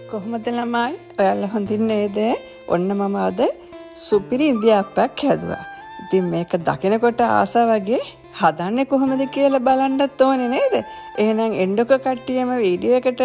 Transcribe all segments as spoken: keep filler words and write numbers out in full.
කොහොමද ළමයි? ඔයාලා හොඳින් නේද? ඔන්න මම අද සුපිරි ඉන්දියාප්පයක් හැදුවා. ඉතින් මේක දකිනකොට ආස වගේ හදන්නේ කොහොමද කියලා බලන්නත් ඕනේ නේද? එහෙනම් එන්නකො කට්ටියම වීඩියෝ එකට.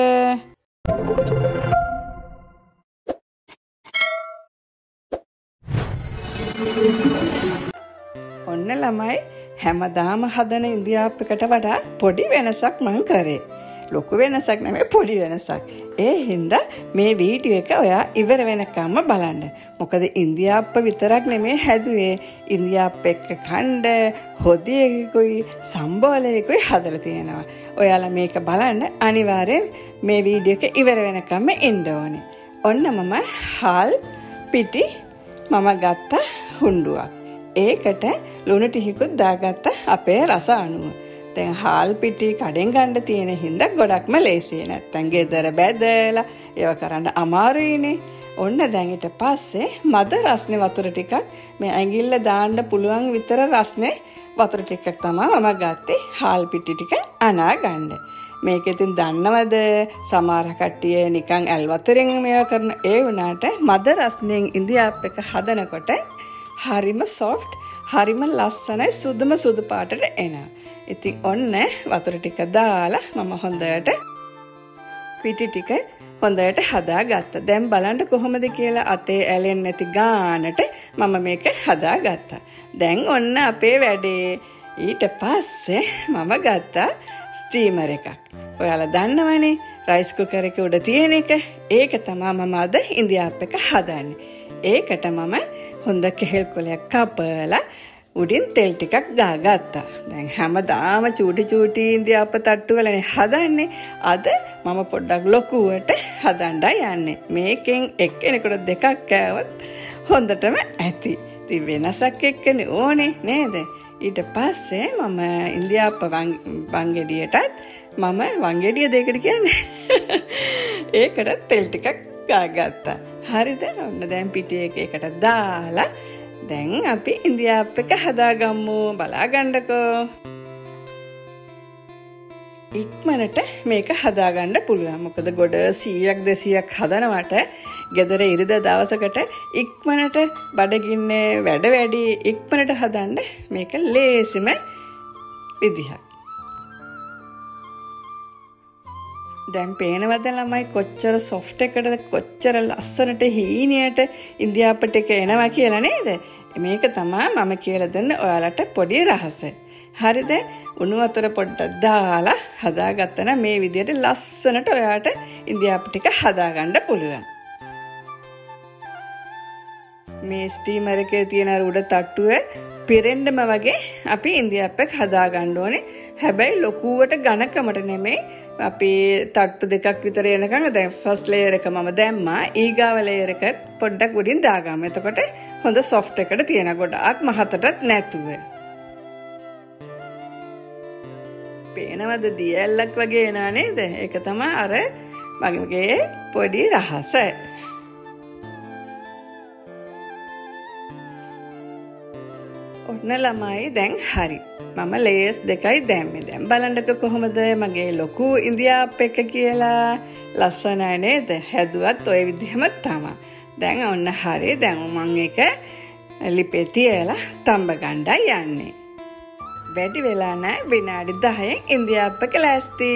ඔන්න ළමයි හැමදාම හදන ඉන්දියාප්පකට වඩා පොඩි වෙනසක් මම කරේ. ලොකු වෙනසක් නෙමෙයි පොඩි වෙනසක්. ඒ හින්දා මේ වීඩියෝ එක ඔයා ඉවර වෙනකම්ම බලන්න. මොකද ඉන්දියාප්ප විතරක් නෙමෙයි හැදුවේ. ඉන්දියාප්ප එක්ක කණ්ඩ හොදියකුයි සම්බෝලයකුයි හදලා තියෙනවා. ඔයාලා මේක බලන්න අනිවාර්යෙන් මේ වීඩියෝ එක ඉවර වෙනකම්ම ඉන්න ඕනේ. ඔන්න මම හාල් පිටි මම ගත්ත හුණ්ඩුවක්. ඒකට ලුණු ටිකකුත් දාගත්ත අපේ රස අනුව. දැන් හාල් පිටි කඩෙන් ගන්න තියෙන හින්දා ගොඩක්ම ලේසි. නැත්තම් ගෙදර බැදලා ඒව කරන්න අමාරුයිනේ. ඔන්න දැන් ඊට පස්සේ මද රස්නේ වතුර ටිකක් මේ ඇඟිල්ල දාන්න පුළුවන් විතර රස්නේ වතුර ටිකක් තමයි මම ගත්තේ හාල් පිටි ටික අනා ගන්න. මේක ඉතින් දන්නවද සමහර කට්ටිය නිකන් ඇල් වතුරෙන් මේවා කරන ඒ වුණාට මද රස්නෙන් ඉන්දියාප්ප එක හදනකොට හරිම සොෆ්ට් හරිම ලස්සනයි සුදුම සුදු පාටට එනවා. ඉතින් ඔන්න වතුර ටික දාලා මම හොඳට පිටි ටික හොඳට හදාගත්තා. දැන් බලන්න කොහොමද කියලා අතේ ඇලෙන්නේ නැති ගානට මම මේක හදාගත්තා. දැන් ඔන්න අපේ වැඩේ. ඊට පස්සේ මම ගත්තා ස්ටීමර් එකක්. ඔයාලා දන්නවනේ රයිස් කුකර් එක උඩ තියෙන එක. ඒක තමයි මම අද ඉන්දියාප්ප එක හදන්නේ. ඒකට මම හොඳ කෙහෙල් කොලයක් කපලා උඩින් තෙල් ටිකක් ගාගත්තා. දැන් හැමදාම චූටි චූටි ඉන්දියාප්ප තට්ටු වලනේ හදන්නේ. අද මම පොඩ්ඩක් ලොකුවට හදන්න යන්නේ. මේකෙන් එක්කෙනෙකුට දෙකක් කෑවොත් හොඳටම ඇති. ඉතින් වෙනසක් එක්කනේ ඕනේ නේද? ඊට පස්සේ මම ඉන්දියාප්ප වංගෙඩියටත් මම වංගෙඩිය දෙකට කියන්නේ ඒකට තෙල් ටිකක් ගාගත්තා. හරිද? ඔන්න දැන් පිටි එක එකට දාලා දැන් අපි ඉන්දියාප්ප එක හදාගමු. බලා ගන්නකෝ. ඉක්මනට මේක හදාගන්න පුළුවන්. මොකද ගොඩ සීයක් දෙසීයක් හදනවට ගෙදර ඉරිද දවසකට ඉක්මනට බඩගින්නේ වැඩ වැඩි ඉක්මනට හදන්න මේක ලේසිම විදිහක්. දැන් පේනවද ළමයි කොච්චර සොෆ්ට් එකටද කොච්චර ලස්සනට හීනියට ඉන්දියාප්ප ටික එනවා කියලා නේද? මේක තමයි මම කියලා දෙන්න ඔයාලට පොඩි රහස. හරිද? උණු වතුර පොඩ්ඩක් දාලා හදාගත්තා නම් මේ විදිහට ලස්සනට ඔයාලට ඉන්දියාප්ප ටික හදාගන්න පුළුවන්. මේ ස්ටීමර් එකේ තියෙන උඩ තට්ටුවේ පිරෙන්නම වගේ අපි ඉන්දියාප්ප එක හදාගන්න ඕනේ. හැබැයි ලොකුවට ඝනකමට නෙමෙයි. අපි තට්ටු දෙකක් විතර එනකන් දැන් ෆස්ට් ලේයර් එක මම දැම්මා. ඊගාව ලේයර් එක පොඩ්ඩක් උඩින් දාගමු. එතකොට හොඳ සොෆ්ට් එකකට තියෙන ගොඩක් මහතටත් නැතුව. පේනවද දියැලක් වගේ එනා නේද? ඒක තමයි අර මගේ පොඩි රහස. ඔන්න ළමයි දැන් හරි. මම ලේස් දෙකයි දැම්මේ. දැන් බලන්නකෝ කොහොමද මගේ ලොකු ඉන්දියාප්ප එක කියලා. ලස්සනයි නේද? හැදුවත් ওই විදිහම තමයි. දැන් ඔන්න හරි. දැන් මම එක ලිපේ තියලා තඹ ගන්නයි යන්නේ. වැඩි වෙලා නැහැ. විනාඩි දහයෙන් ඉන්දියාප්ප එක ලෑස්ති.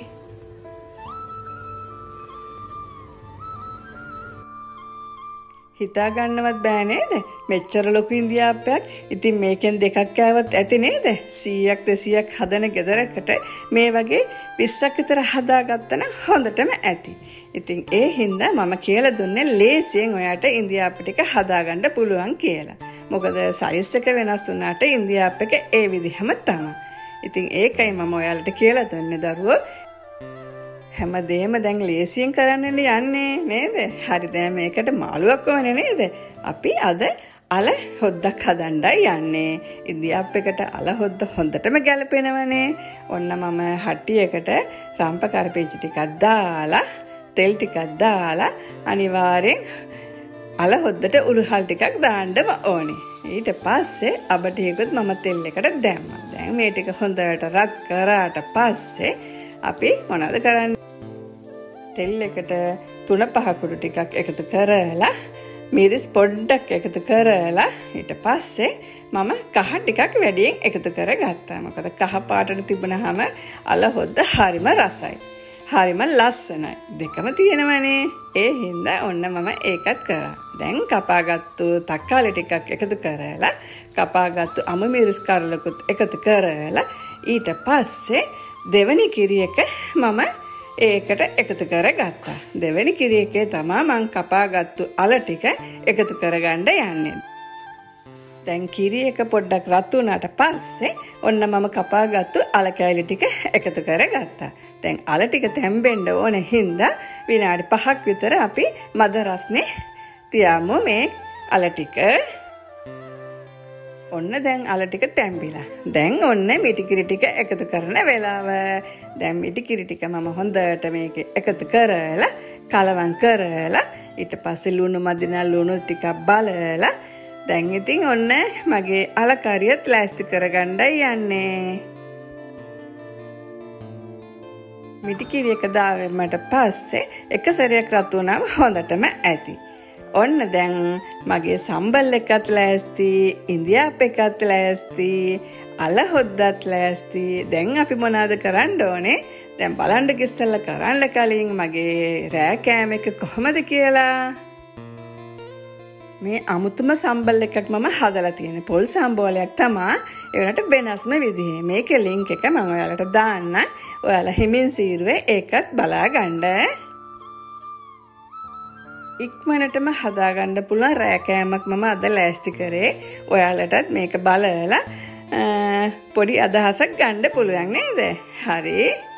හිතා ගන්නවත් බෑ නේද? මෙච්චර ලොකු ඉන්දියාප්පයක්. ඉතින් මේකෙන් දෙකක් කෑවත් ඇති නේද? සීයක් දෙසීයක් හදන ගෙදරකට මේ වගේ විස්සක් විතර හදාගත්තා නම් හොඳටම ඇති. ඉතින් ඒ හින්දා මම කියලා දුන්නේ ලේසියෙන් ඔයාට ඉන්දියාප්ප ටික හදාගන්න පුළුවන් කියලා. මොකද සයිස් එක වෙනස් වුණාට ඉන්දියාප්ප එක ඒ විදිහම තමයි. ඉතින් ඒකයි මම ඔයාලට කියලා දුන්නේ දරුවෝ. හැමදේම දැන් ලේසියෙන් කරන්න යන්නේ නේද? හරි දැන් මේකට මාළුවක් ඕනේ නේද? අපි අද අල හොද්දක් හදන්නයි යන්නේ. ඉන්දියාප්ප එකට අල හොද්ද හොඳටම ගැලපෙනවනේ. ඔන්න මම හට්ටියකට රම්ප කරපිංචි ටිකක් දාලා තෙල් ටිකක් දාලා අනිවාර්යෙන් අල හොද්දට උරුහල් ටිකක් දාන්නම ඕනේ. ඊට පස්සේ අබ ටිකකුත් මම තෙල් එකට දැම්මා. දැන් මේ ටික හොඳට රත් කරාට පස්සේ අපි මොනවද කරන්නේ? තෙල් එකට තුන පහ කුඩු ටිකක් එකතු කරලා මිරිස් පොඩ්ඩක් එකතු කරලා ඊට පස්සේ මම කහ ටිකක් වැඩියෙන් එකතු කරගත්තා. මොකද කහ පාටට තිබුණාම අල හොද්ද හරිම රසයි. හරිම ලස්සනයි. දෙකම තියෙනවනේ. ඒ හින්දා ඔන්න මම ඒකත් කරා. දැන් කපාගත්තු තක්කාලි ටිකක් එකතු කරලා කපාගත්තු අමු මිරිස් කරලකුත් එකතු කරලා ඊට පස්සේ දෙවෙනි කිරි එක මම ඒකට එකතු කරගත්තා. දෙවෙනි කිරි එකේ තමයි මං කපාගත්තු අල ටික එකතු කරගන්න යන්නේ. දැන් කිරි එක පොඩ්ඩක් රත් වුණාට පස්සේ ඔන්න මම කපාගත්තු අල කෑලි ටික එකතු කරගත්තා. දැන් අල ටික තැම්බෙන්න ඕන හින්දා විනාඩි පහක් විතර අපි මද රස්නේ තියාමු මේ අල ටික. ඔන්න දැන් අල ටික තැම්බිලා. දැන් ඔන්න මිටි කිරි ටික එකතු කරන වෙලාව. දැන් මිටි කිරි ටික මම හොඳට මේකේ එකතු කරලා කලවම් කරලා ඊට පස්සේ ලුණු මදිනා ලුණු ටිකක් බලලා දැන් ඉතින් ඔන්න මගේ අල කරියත් ලෑස්ති කරගන්නයි යන්නේ. මිටි කිරි එක දාවෙන්නට පස්සේ එක සැරයක් රත් වුණාම හොඳටම ඇති. ඔන්න දැන් මගේ සම්බල් එකත් ලෑස්ති, ඉන්දියාප් එකත් ලෑස්ති, අල හොද්දත් ලෑස්ති. දැන් අපි මොනවද කරන්න ඕනේ? දැන් බලන්න ඉස්සෙල්ලා කරන්න කලින් මගේ රෑ කෑම එක කොහමද කියලා. මේ අමුතුම සම්බල් එකක් මම හදලා තියෙන පොල් සම්බෝලයක් තමයි. ඒකට වෙනස්ම විදිහේ. මේකේ ලින්ක් එක මම ඔයාලට දාන්න. ඔයාලා හිමින් සීරුවේ ඒකත් බලා ගන්න. ඉක්මනටම හදාගන්න පුළුවන් රෑ කෑමක් මම අද ලෑස්ති කරේ. ඔයාලටත් මේක බලලා පොඩි අදහසක් ගන්න පුළුවන් නේද? හරි.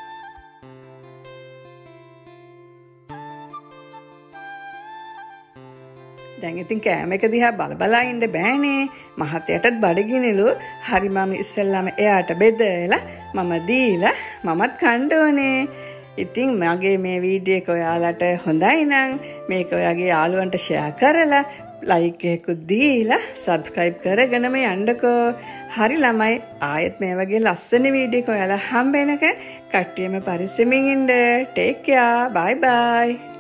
දැන් ඉතින් කෑම එක දිහා බල බලා ඉන්න බෑනේ. මහත්තයාටත් බඩගිනිලු. හරි මම ඉස්සෙල්ලාම එයාට බෙදලා මම දීලා මමත් කන්න ඕනේ. ඉතින් මගේ මේ වීඩියෝ එක ඔයාලට හොඳයි නම් මේක ඔයාගේ යාළුවන්ට ෂෙයා කරලා ලයික් එකකුත් දීලා සබ්ස්ක්‍රයිබ් කරගෙනම යන්නකෝ. හරි ළමයි ආයෙත් මේ වගේ ලස්සන වීඩියෝ එක ඔයාලා හම්බ වෙනකන් කට්ටියම පරිස්සමින් ඉන්න. Take care. බයි බයි.